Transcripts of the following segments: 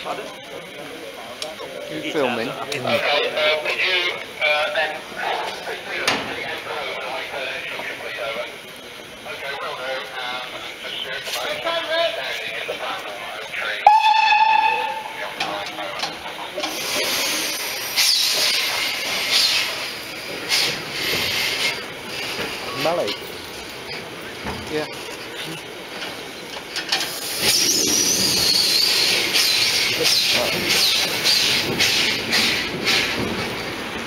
You filming? Okay, could you then... Okay, will do. Just your standing in the front of the tree. Mallee? Yeah. Right.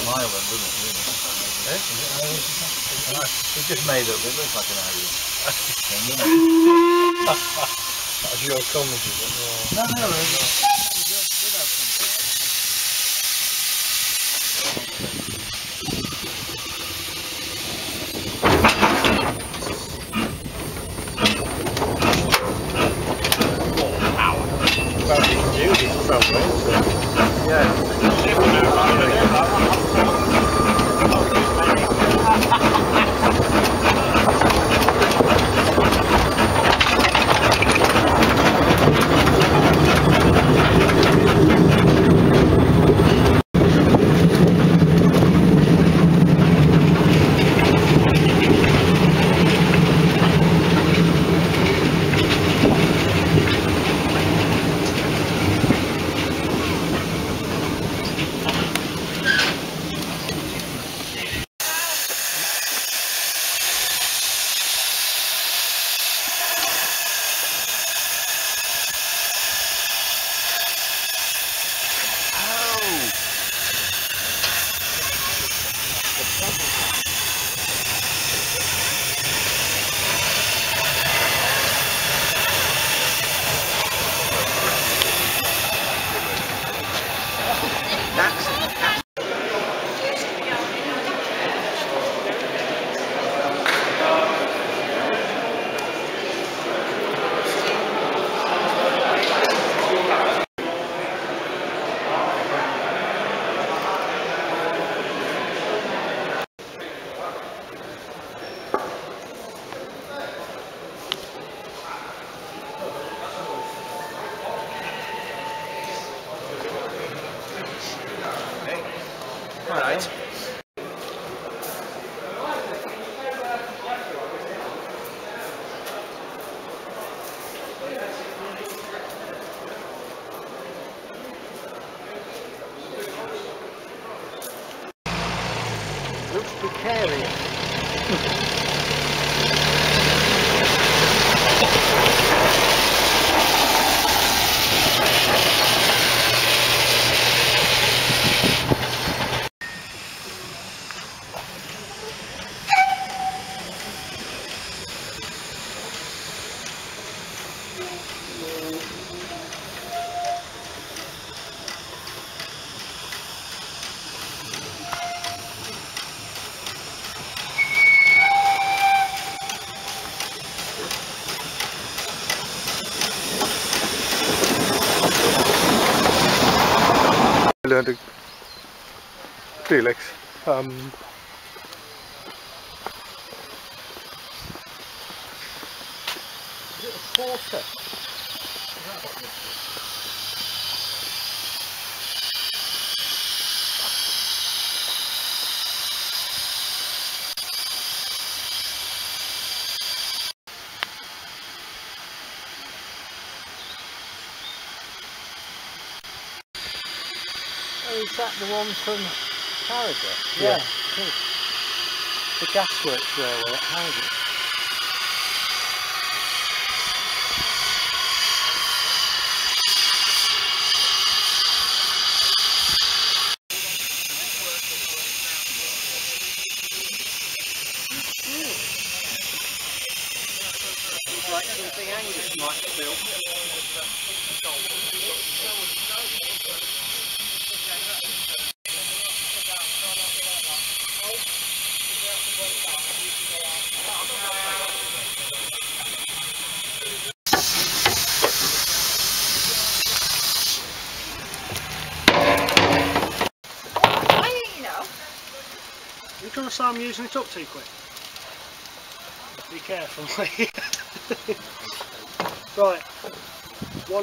island, doesn't it? Really? Eh? Is it island? It's just made up. It looks like an island. That's your comment, is it? No, no, no. Alright. Looks precarious. Learned Felix. Is it a quarter? Oh, is that the one from Harrogate? Yeah. Good. The gasworks were at Harrogate. Like something Angus might have built. You trying to say I'm using it up too quick? Be careful. Right. One.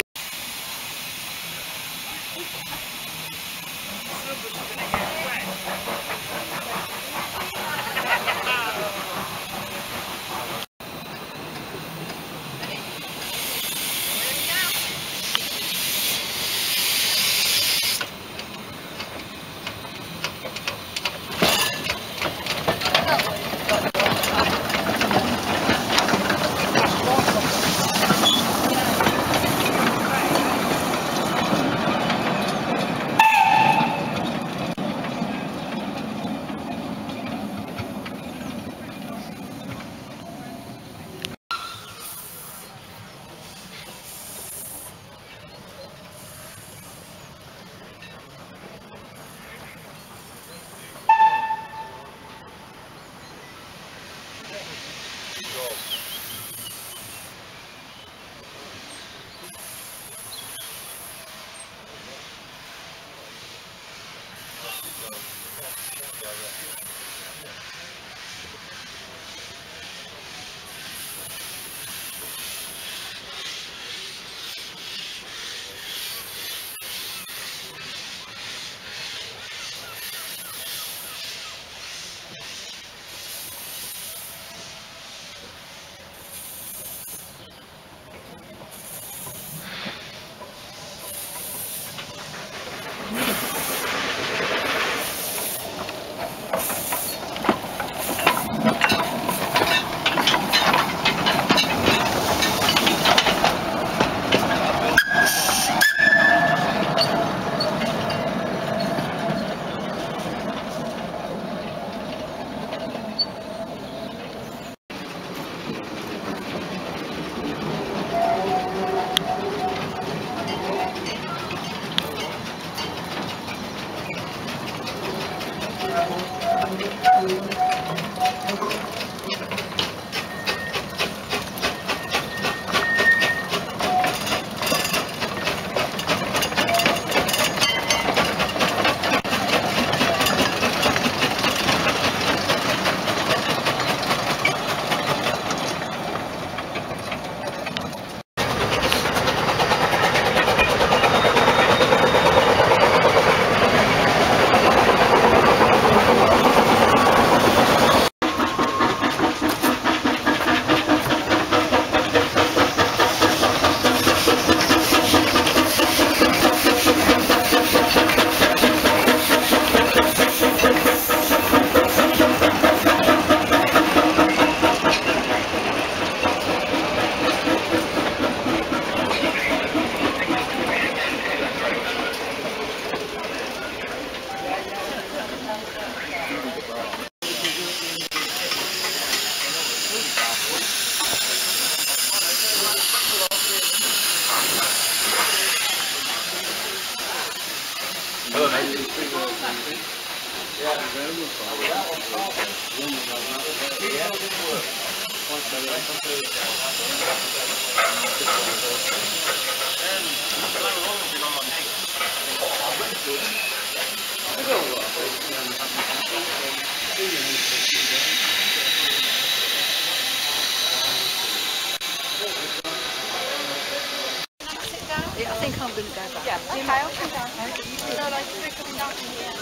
I think I'm going to go back. Yeah, okay, I'll come down. No, like, we're coming down from here.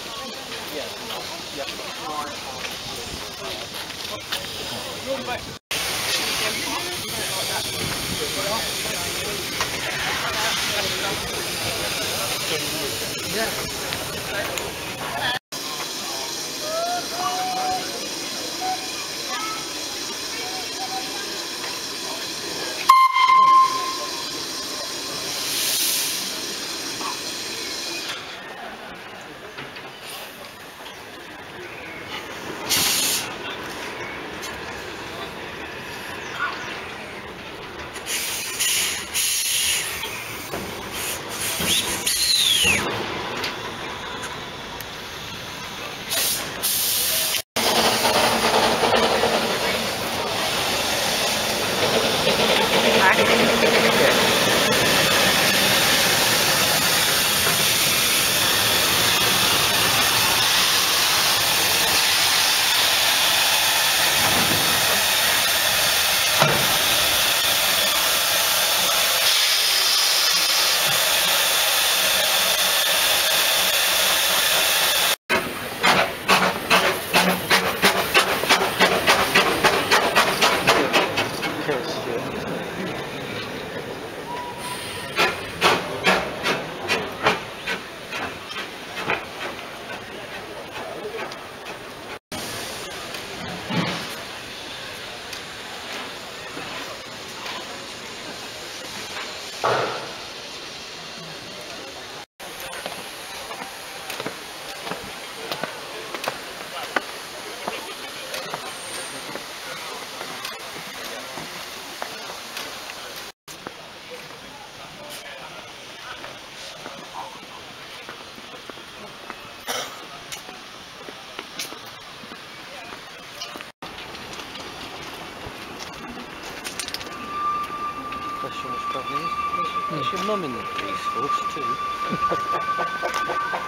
Question was probably, is your mum in the police force too?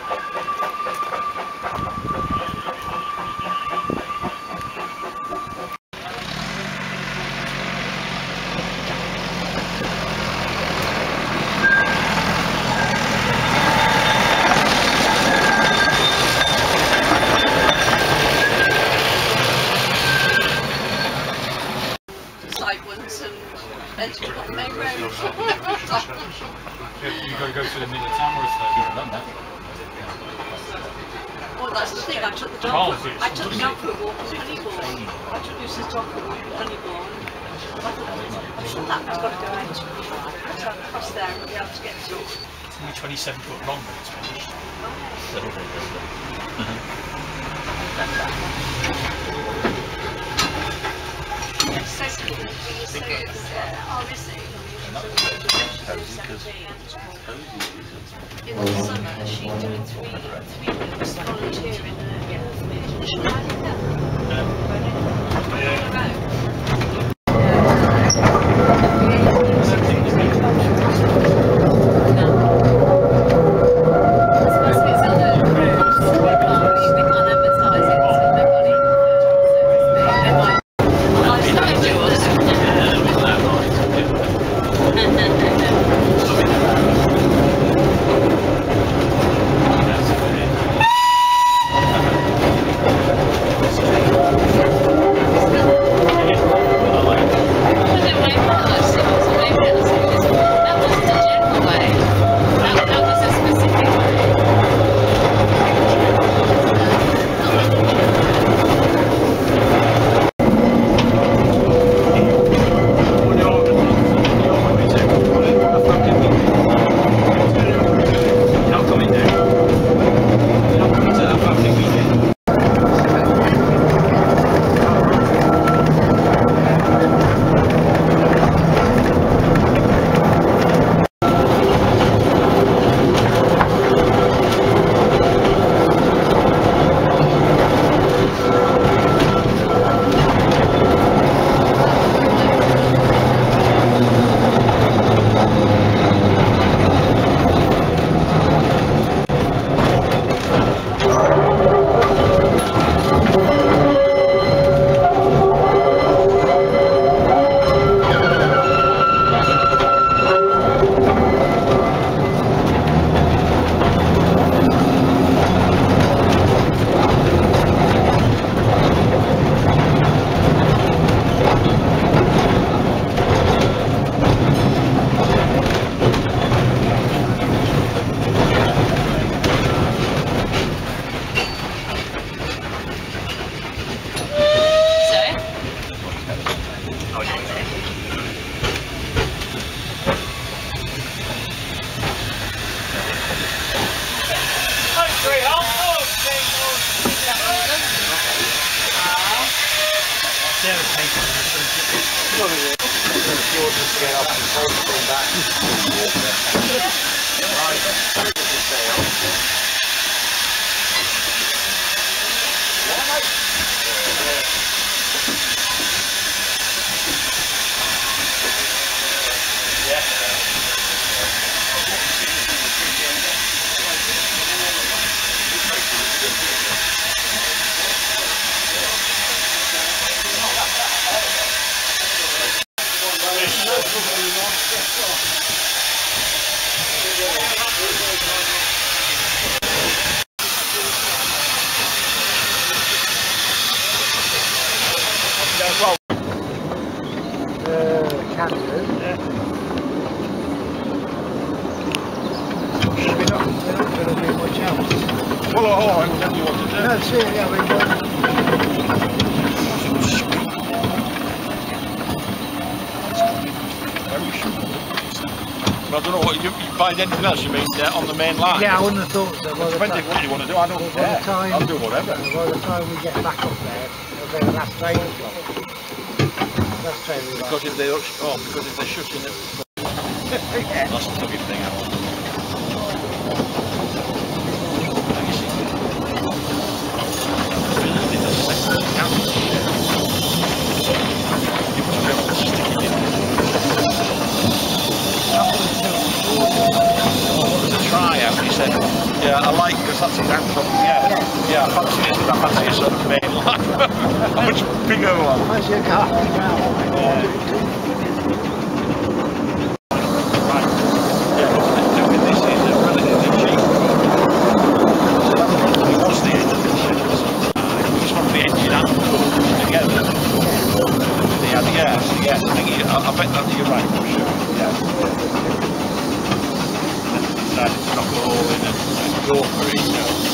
Side ones and you've got the main road. You've got to go through the middle of town, or is that? Well, that's the thing. I took the dog. I took the dog for a walk on Honeybourne. I took Lucy's dog for a walk on Honeybourne. I thought that's got to go out. So I cross there and be able to get to it. It's only 27 foot long when it's finished. So obviously, in the summer she's doing three weeks volunteering at the orphanage. I don't know what you find anything else. You mean on the main line? Yeah, I wouldn't have thought so. Depending what you want to do, I don't care. I'll do whatever. By the time we get back up there, it'll be the last train stop. Last train we Because if they're shutting it, yeah. that's the big thing. I want. Yeah, I like because that's exactly yeah, I fancy it, I fancy a sort of main line. A much bigger one. Fancy a car. Right. Yeah, this is a relatively cheap it was the end of the schedule. It was from the engine and the core together. Yes, I bet that you're right, for sure. Yeah. Decided to knock it all in and go for it, you know.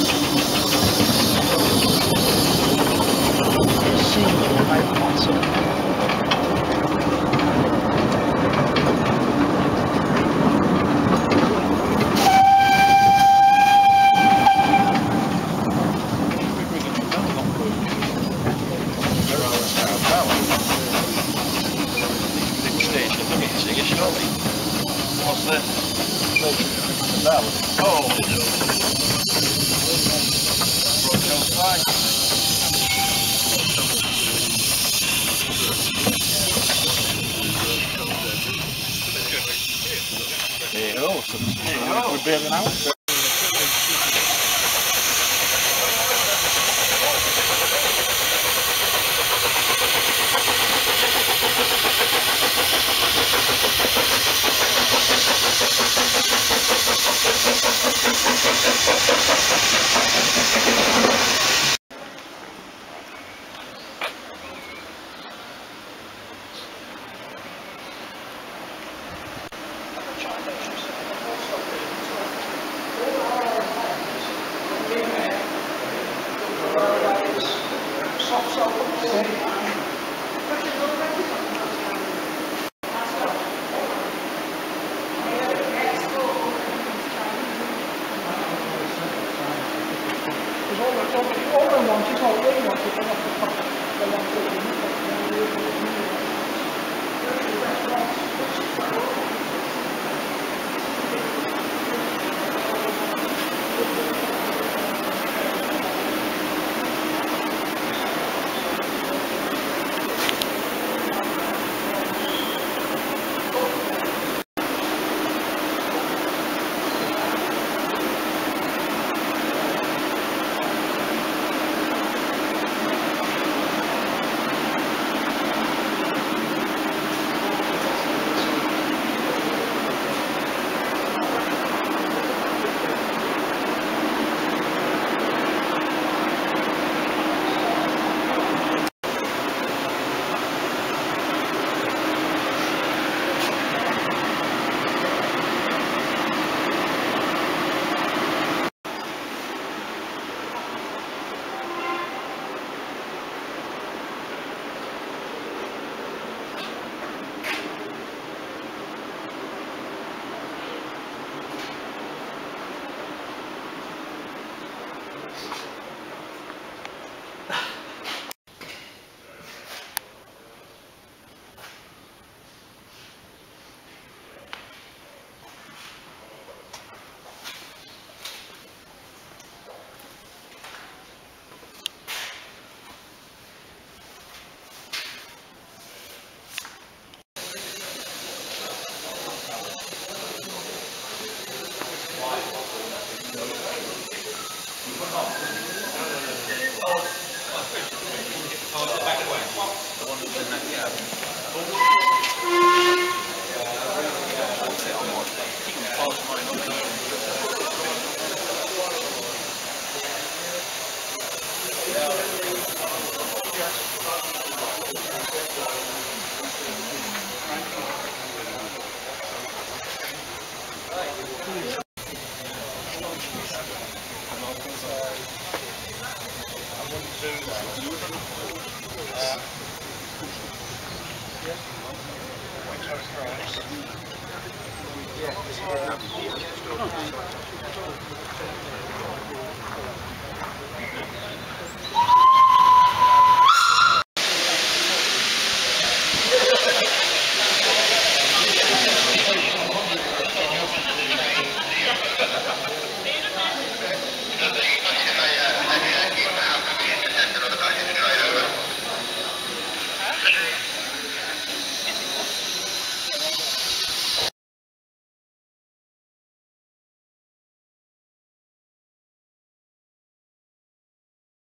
What's this? That was. Oh! Broke your flag. beer than ours.